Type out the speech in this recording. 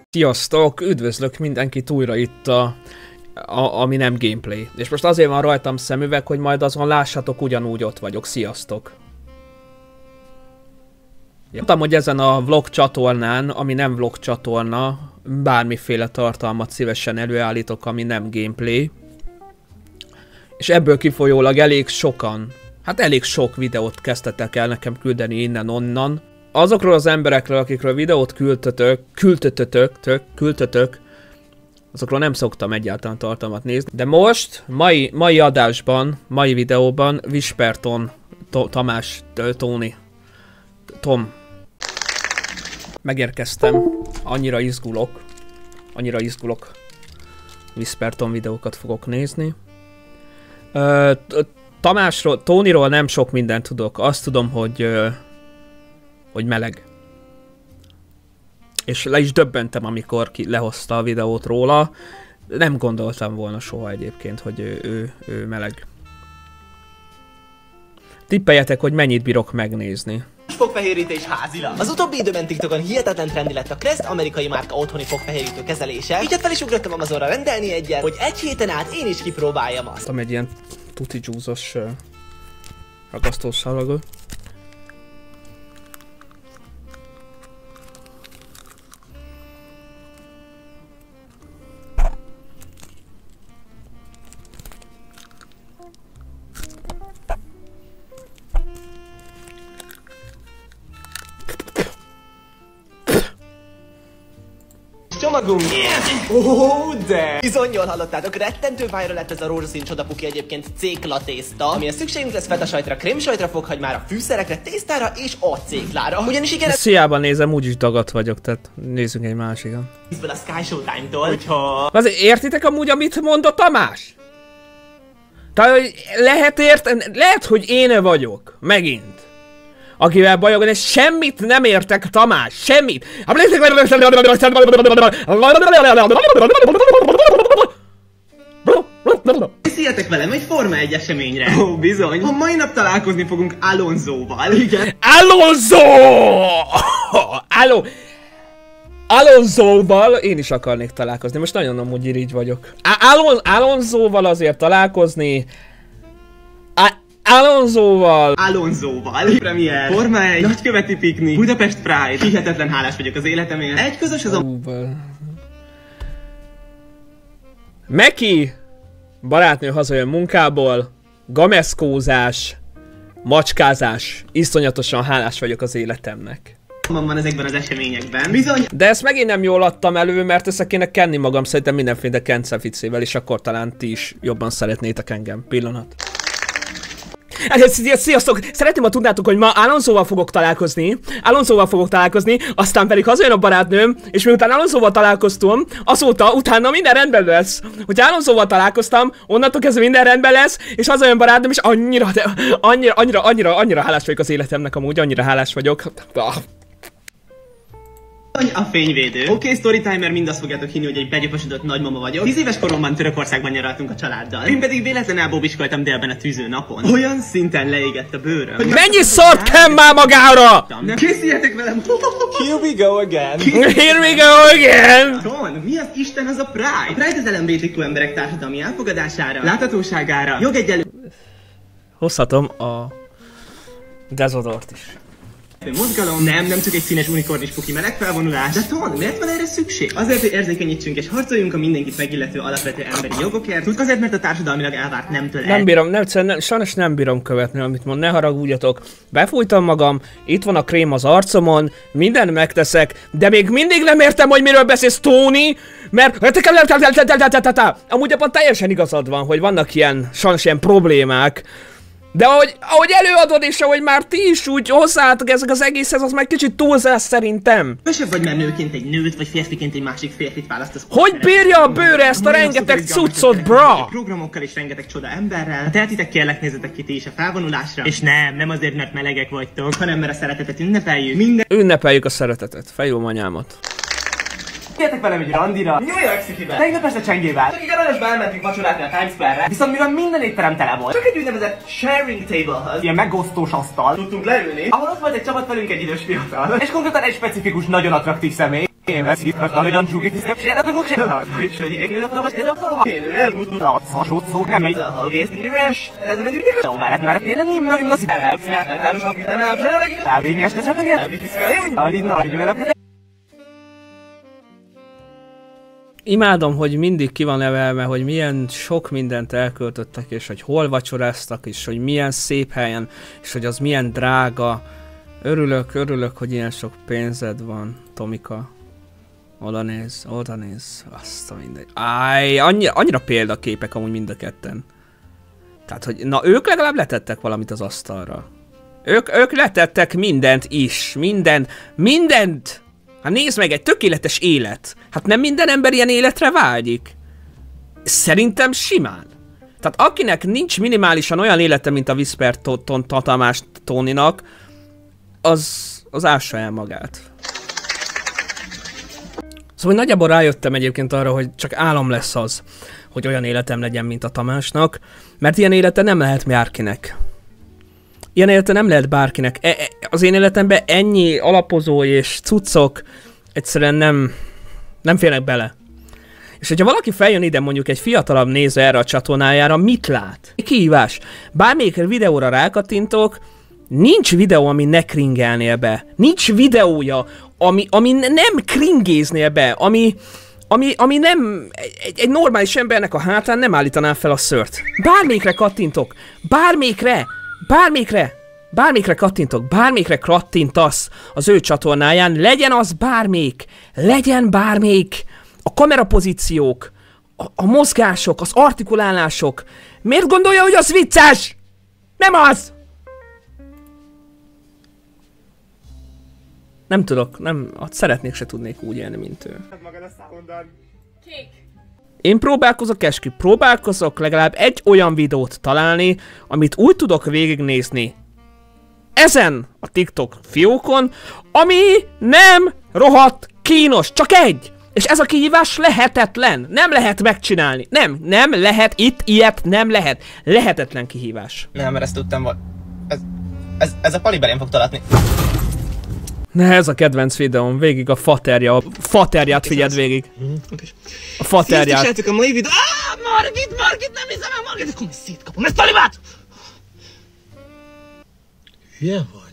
Sziasztok! Üdvözlök mindenkit újra itt ami nem gameplay. És most azért van rajtam szemüveg, hogy majd azon lássatok, ugyanúgy ott vagyok. Sziasztok! Mondtam, hogy ezen a vlog csatornán, ami nem vlog csatorna, bármiféle tartalmat szívesen előállítok, ami nem gameplay. És ebből kifolyólag elég sokan, hát elég sok videót kezdtetek el nekem küldeni innen-onnan. Azokról az emberekről, akikről videót küldtetek, azokról nem szoktam egyáltalán tartalmat nézni. De most, mai adásban, mai videóban Whisperton, Tamás, Tom. Megérkeztem, annyira izgulok. Whisperton videókat fogok nézni. Tamásról, Tonyról nem sok mindent tudok. Azt tudom, hogy meleg. És le is döbbentem, amikor lehozta a videót róla. Nem gondoltam volna soha egyébként, hogy ő meleg. Tippeljetek, hogy mennyit bírok megnézni. Fogfehérítés házilag. Az utóbbi időben TikTokon hihetetlen trendi lett a Crest amerikai márka otthoni fogfehérítő kezelése, így fel is ugrottam Amazonra rendelni egyet, hogy egy héten át én is kipróbáljam azt. Tam egy ilyen tuti dzsúzos ragasztószalagot. Csomagunk! Oh, de! Bizony jól hallottátok, rettentő viral lett ez a rózsaszín csodapuki egyébként cékla tészta, amilyen szükségünk lesz fetasajtra, krémsajtra, fokhagymárra, fűszerekre, tésztára és acéklára. Ugyanis igen, Sziában nézem, úgyis dagat vagyok, tehát nézzünk egy másikat. a Sky Showtime-tól, hogyha... Azért értitek amúgy, amit mond a Tamás? Tehát lehet, hogy én vagyok, megint. Akivel bajog, és semmit nem értek, Tamás, semmit! Széljetek velem egy Forma 1 eseményre! Ó, bizony! A mai nap találkozni fogunk Alonsoval, igen? Alonsoval én is akarnék találkozni, most nagyon amúgy irigy vagyok. Alonsoval azért találkozni... Alonsoval! Premier, Forma 1, nagyköveti piknik, Budapest Pride. Hihetetlen hálás vagyok az életemért. Egy közös az a... Meki! Barátnő hazajön munkából, gameszkózás, macskázás. Iszonyatosan hálás vagyok az életemnek. van ezekben az eseményekben. Bizony! De ezt megint nem jól adtam elő, mert össze kéne kenni magam szerintem mindenféle kenceficével, és akkor talán ti is jobban szeretnétek engem. Pillanat. Sziasztok! Szeretném, ha tudnátok, hogy ma Alonsoval fogok találkozni, aztán pedig hazajön a barátnőm, és miután Alonsoval találkoztam, utána minden rendben lesz. Hogyha Alonsoval találkoztam, onnantól kezdve minden rendben lesz, és hazajön barátnőm, és annyira hálás vagyok az életemnek amúgy, annyira hálás vagyok. A fényvédő. Oké, storytimer, mind azt fogjátok hinni, hogy egy begyoposodott nagymama vagyok. 10 éves koromban Törökországban nyaraltunk a családdal. Én pedig véletlenül elbóbiskoltam délben a tűző napon. Olyan szinten leégett a bőröm. Mennyi szart kell már magára? Készüljetek velem! Here we go again! Ton, mi az Isten az a Pride? A Pride az LMBTQ emberek társadalmi elfogadására, láthatóságára, jogegyenlő... Hozhatom a dezodort is. Mozgalom, nem csak egy színes unikornis puki meleg felvonulás. De Ton, miért van erre szükség? Azért, hogy érzékenyítsünk és harcoljunk a mindenkit megillető alapvető emberi jogokért. Tudod, azért, mert a társadalmilag elvárt nemtől sajnos nem bírom követni, amit mond, ne haragudjatok. Befújtam magam, itt van a krém az arcomon, mindent megteszek, de még mindig nem értem, hogy miről beszélsz, Tony, mert... Amúgy abban teljesen igazad van, hogy vannak sajnos ilyen problémák. De ahogy előadod, és ahogy már ti is úgy hozzáálltok ezek az egészhez, az már kicsit túlzás szerintem. Mesebb vagy, mert nőként egy nőt, vagy férfiként egy másik férfit választasz. Hogy bírja a bőre ezt a rengeteg cuccot, bra? Programokkal és rengeteg csoda emberrel. Tehetitek, kérlek, nézzetek ki ti is a felvonulásra. És nem azért, mert melegek vagytok, hanem mert a szeretetet ünnepeljük. Ünnepeljük a szeretetet, fejlom anyámat. Gyertek velem egy randira, New York City-be, tegnap este csengével. Csak egy aranyosba elmentünk vacsorálni a Times Square-re, viszont mivel minden étterem tele volt, csak egy úgynevezett sharing table-hoz, ilyen megosztós asztal tudtunk leülni, ahol ott volt egy csapat velünk egy idős fiatal, és konkrétan egy specifikus, nagyon attraktív személy. Én veszített a hogyan csúkít, hisz nem tudok csinálni. És hogy égjön, most ez a forma. Én elmúltam, szasót szó, nem megy. A vésztírás, ez meg egy videó. Már tényleg én nagyon az Imádom, hogy mindig ki van nevelve, hogy milyen sok mindent elköltöttek, és hogy hol vacsoráztak, és hogy milyen szép helyen, és hogy az milyen drága. Örülök, hogy ilyen sok pénzed van, Tomika. Oda néz, azt a mindegy. Annyira példaképek amúgy mind a ketten. Tehát, hogy na ők legalább letettek valamit az asztalra. Ők letettek mindent is, mindent! Hát nézd meg, egy tökéletes élet. Hát nem minden ember ilyen életre vágyik. Szerintem simán. Tehát akinek nincs minimálisan olyan élete, mint a Whisper Tamás Tóninak, az ássa el magát. Szóval nagyjából rájöttem egyébként arra, hogy csak álom lesz az, hogy olyan életem legyen, mint a Tamásnak, mert ilyen élete nem lehet bárkinek. Ilyen élete nem lehet bárkinek. Az én életemben ennyi alapozó és cuccok egyszerűen nem férnek bele. És hogyha valaki feljön ide, mondjuk egy fiatalabb néző erre a csatornájára, mit lát? Kihívás. Bármelyik videóra rákattintok, nincs videó, ami ne kringelnél be. Nincs videója, ami nem kringéznél be, ami nem... Egy normális embernek a hátán nem állítaná fel a szőrt. Bármelyikre kattintok. Bármelyikre kattintok. Bármelyikre kattintasz az ő csatornáján. Legyen az bármelyik. Legyen bármelyik. A kamerapozíciók, a mozgások, az artikulálások. Miért gondolja, hogy az vicces? Nem az! Nem tudok, szeretnék se tudnék úgy élni, mint ő. Én próbálkozok legalább egy olyan videót találni, amit úgy tudok végignézni ezen a TikTok fiókon, ami nem rohadt kínos, csak egy! És ez a kihívás lehetetlen, nem lehet megcsinálni, nem lehet, itt ilyet nem lehet, lehetetlen kihívás. Nem, mert ezt tudtam, ez a Paliberén fog talatni. Ne, ez a kedvenc videóm, végig a faterját figyeld végig. A faterját. Sziasztok, a mai videó... Margit, nem hiszem el Margit, akkor szétkapom ezt Palibát! Hülye vagy?